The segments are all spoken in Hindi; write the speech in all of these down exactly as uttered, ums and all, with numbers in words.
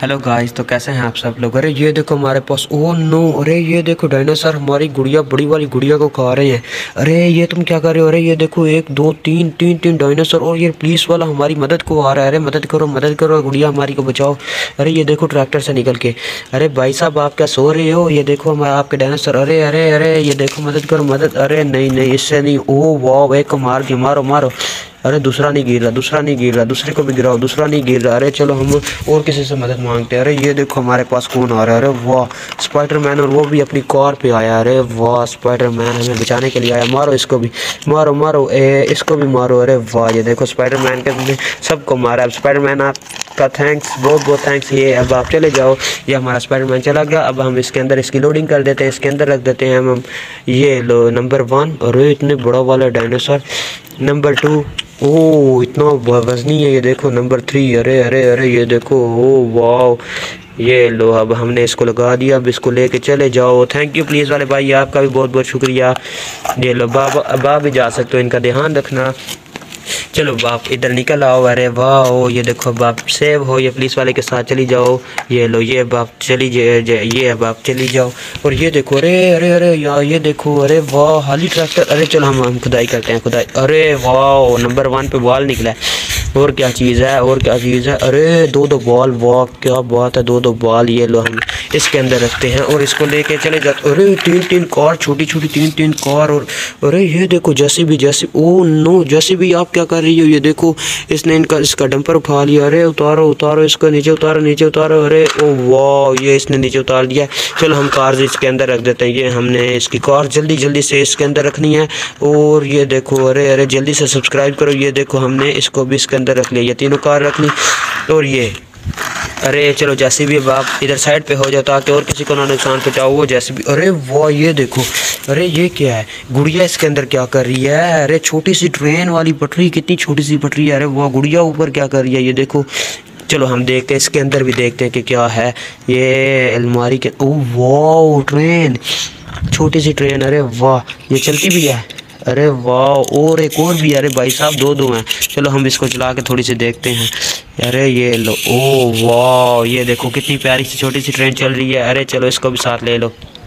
हेलो गाइस, तो कैसे हैं आप सब लोग। अरे ये देखो हमारे पास, ओह नो, अरे ये देखो डायनासोर हमारी गुड़िया, बड़ी वाली गुड़िया को खा रहे हैं। अरे ये तुम क्या कर रहे हो। अरे ये देखो एक दो तीन तीन तीन डायनासोर, और ये पुलिस वाला हमारी मदद को आ रहा है। अरे मदद करो मदद करो, गुड़िया हमारी को बचाओ। अरे ये देखो ट्रैक्टर से निकल के। अरे भाई साहब आप क्या सो रहे हो। ये देखो हमारे आपके डायनासोर। अरे अरे अरे ये देखो मदद करो मदद। अरे नहीं नहीं इससे नहीं। ओह वाह, एक को मार के मारो मारो। अरे दूसरा नहीं गिर रहा, दूसरा नहीं गिर रहा, दूसरे को भी गिराओ, दूसरा नहीं गिर रहा। अरे चलो हम और किसी से मदद मांगते हैं। अरे ये देखो हमारे पास कौन आ रहा है। अरे वाह स्पाइडरमैन, और वो भी अपनी कार पे आया। अरे वाह स्पाइडरमैन हमें बचाने के लिए आया। मारो इसको भी, मारो मारो, ए, इसको भी मारो। अरे वाह ये देखो स्पाइडरमैन के ने सबको मारा। अब स्पाइडरमैन आपका थैंक्स, बहुत बहुत थैंक्स। ये अब आप चले जाओ, ये हमारा स्पाइडरमैन चला गया। अब हम इसके अंदर इसकी लोडिंग कर देते हैं, इसके अंदर रख देते हैं हम। ये लो नंबर वन। अरे इतने बड़ा वाला डायनासोर। नंबर टू, ओह इतना वजनी है। ये देखो नंबर थ्री। अरे अरे अरे ये देखो, ओह वाह। ये लो अब हमने इसको लगा दिया। अब इसको लेके चले जाओ। थैंक यू पुलिस वाले भाई, आपका भी बहुत बहुत शुक्रिया। ये लो बाबा, अब आप भी जा सकते हो, इनका ध्यान रखना। चलो बाप इधर निकल आओ। अरे वाह ओ ये देखो बाप सेव हो, ये पुलिस वाले के साथ चली जाओ। ये लो ये बाप चली जाए, ये बाप चली जाओ। और ये देखो, अरे अरे अरे यार ये देखो, अरे वाह हाली ट्रैक्टर। अरे चलो हम हम खुदाई करते हैं, खुदाई। अरे वाह नंबर वन पे बॉल निकला है। और क्या चीज़ है, और क्या चीज़ है। अरे दो दो बॉल, वाह क्या बात है, दो दो बॉल। ये लो हम इसके अंदर रखते हैं और इसको लेके चले जाते। अरे तीन तीन कार, छोटी छोटी तीन तीन कार। और अरे ये देखो जैसे भी जैसे, ओ नो जैसे भी आप क्या कर रही हो। ये देखो इसने इनका इसका डंपर उठा लिया। अरे उतारो उतारो इसको, नीचे उतारो नीचे उतारो। अरे ओ वाह ये इसने नीचे उतार दिया। चलो हम कार इसके अंदर रख देते हैं। ये हमने इसकी कार जल्दी जल्दी से इसके अंदर रखनी है। और ये देखो, अरे अरे जल्दी से सब्सक्राइब करो। ये देखो हमने इसको भी इसके अंदर रख लिया, ये तीनों कार रख ली। और ये अरे चलो जैसे भी अब आप इधर साइड पे हो जाओ ताकि और किसी को ना नुकसान पहुंचाओ। वो जैसे भी, अरे वाह ये देखो, अरे ये क्या है, गुड़िया इसके अंदर क्या कर रही है। अरे छोटी सी ट्रेन वाली पटरी, कितनी छोटी सी पटरी है। अरे वाह गुड़िया ऊपर क्या कर रही है। ये देखो चलो हम देखते हैं इसके अंदर भी, देखते हैं कि क्या है। ये अलमारी के, ओह वाह ट्रेन, छोटी सी ट्रेन। अरे वाह ये चलती भी है। अरे वाह और एक और भी। अरे भाई साहब दो दो हैं। चलो हम इसको चला के थोड़ी सी देखते हैं। अरे ये लो, ओह वाह ये देखो कितनी प्यारी सी छोटी सी ट्रेन चल रही है। अरे चलो इसको भी साथ ले लो।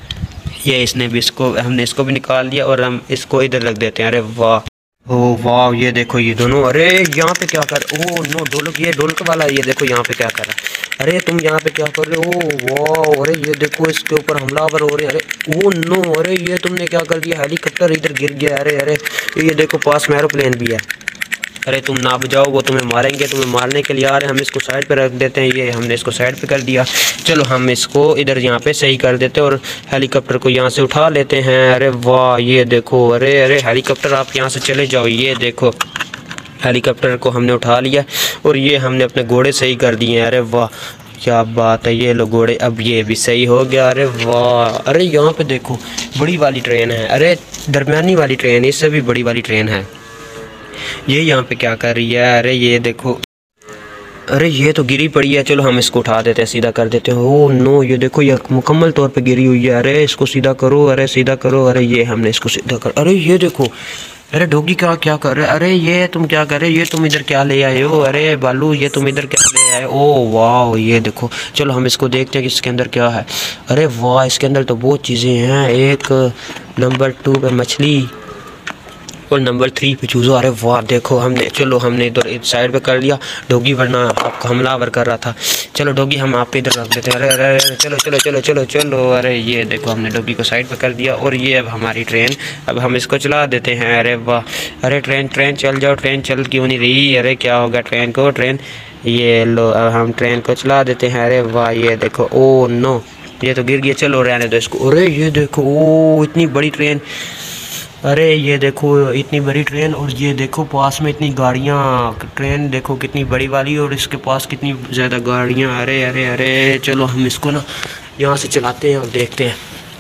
ये इसने भी, इसको हमने इसको भी निकाल दिया और हम इसको इधर रख देते हैं। अरे वाह ओह वाह ये देखो ये दोनों। अरे यहाँ पे क्या कर, ओह नो ढोलक, ये ढोलक वाला। ये देखो यहाँ पे क्या कर रहा है। अरे तुम यहाँ पे क्या कर रहे हो। वाह अरे ये देखो इसके ऊपर हमलावर हो रहे हैं। अरे ओह नो, अरे ये तुमने क्या कर दिया, हेलीकॉप्टर इधर गिर गया। अरे अरे ये देखो पास में एरोप्लेन भी है। अरे तुम ना बजाओ, वो तुम्हें मारेंगे, तुम्हें मारने के लिए आ रहे हैं। हम इसको साइड पे रख देते हैं। ये हमने इसको साइड पे कर दिया। चलो हम इसको इधर यहाँ पे सही कर देते हैं और हेलीकॉप्टर को यहाँ से उठा लेते हैं। अरे वाह ये देखो, अरे अरे हेलीकॉप्टर आप यहाँ से चले जाओ। ये देखो हेलीकॉप्टर को हमने उठा लिया और ये हमने अपने घोड़े सही कर दिए हैं। अरे वाह क्या बात है, ये लो घोड़े, अब ये भी सही हो गया। अरे वाह, अरे यहाँ पे देखो बड़ी वाली ट्रेन है। अरे दरमियानी वाली ट्रेन, इससे भी बड़ी वाली ट्रेन है। ये यहाँ पे क्या कर रही है। अरे ये देखो, अरे ये तो गिरी पड़ी है। चलो हम इसको उठा देते हैं, सीधा कर देते हैं। ओह नो ये देखो ये मुकम्मल तौर पे गिरी हुई है। अरे इसको सीधा करो, अरे सीधा करो। अरे ये हमने इसको सीधा कर, अरे ये देखो, अरे डॉगी क्या क्या कर रहे। अरे ये तुम क्या कर रहे हो, ये तुम इधर क्या ले आए हो। अरे बालू ये तुम इधर क्या ले आए। ओह वाह ये देखो, चलो हम इसको देखते हैं कि इसके अंदर क्या है। अरे वाह इसके अंदर तो बहुत चीज़ें हैं। एक नंबर टू पे मछली और नंबर थ्री पे चूज़ो। अरे वाह देखो हमने, चलो हमने इधर इस साइड पे कर लिया डॉगी, वरना आपका हमलावर कर रहा था। चलो डॉगी हम आप पे इधर रख देते हैं। अरे अरे अरे चलो चलो चलो चलो चलो। अरे ये देखो हमने डॉगी को साइड पे कर दिया और ये अब हमारी ट्रेन, अब हम इसको चला देते हैं। अरे वाह, अरे ट्रेन ट्रेन चल जाओ, ट्रेन चल क्यों नहीं रही। अरे क्या होगा ट्रेन को, ट्रेन ये लो अब हम ट्रेन को चला देते हैं। अरे वाह ये देखो, ओ नो ये तो गिर गया। चलो रहने दो इसको। अरे ये देखो, ओ इतनी बड़ी ट्रेन। अरे ये देखो इतनी बड़ी ट्रेन, और ये देखो पास में इतनी गाड़ियाँ। ट्रेन देखो कितनी बड़ी वाली और इसके पास कितनी ज़्यादा गाड़ियाँ। अरे अरे अरे चलो हम इसको ना यहाँ से चलाते हैं और देखते हैं।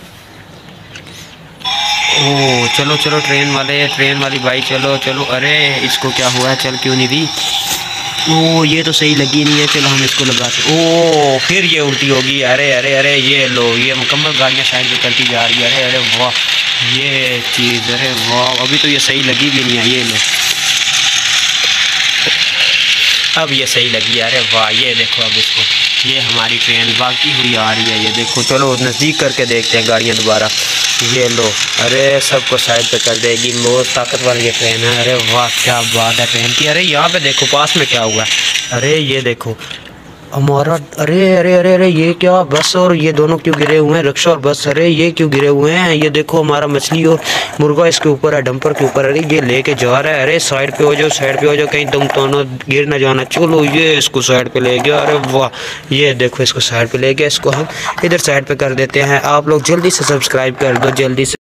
ओह चलो चलो ट्रेन वाले, ट्रेन वाली भाई चलो चलो। अरे इसको क्या हुआ है, चल क्यों नहीं रही। ओह ये तो सही लगी नहीं है। चलो हम इसको लगाते। ओह फिर ये उल्टी होगी। अरे अरे अरे ये लो, ये मुकम्मल गाड़ियाँ साइड में करती जा रही है। अरे अरे वाह ये चीज़, अरे वाह अभी तो ये सही लगी भी नहीं है। ये लो अब ये सही लगी। अरे वाह ये देखो अब इसको ये हमारी ट्रेन भागती हुई आ रही है, ये देखो। चलो नज़दीक करके देखते हैं गाड़ियाँ दोबारा। ये लो, अरे सबको साइड पे कर देगी, बहुत ताकतवर ये ट्रेन है। अरे वाह क्या बात है ट्रेन की। अरे यहाँ पे देखो पास में क्या हुआ है, अरे ये देखो हमारा, अरे अरे अरे अरे ये क्या बस और ये दोनों क्यों गिरे हुए हैं, रिक्शा और बस, अरे ये क्यों गिरे हुए हैं। ये देखो हमारा मछली और मुर्गा इसके ऊपर है, डंपर के ऊपर। अरे ये लेके जा रहा है, अरे साइड पे हो जाओ, साइड पे हो जाओ, कहीं तुम दोनों गिर ना जाना। चलो ये इसको साइड पे ले गया, अरे वाह ये देखो इसको साइड पे ले गया। इसको हम इधर साइड पे कर देते हैं। आप लोग जल्दी से सब्सक्राइब कर दो, जल्दी से।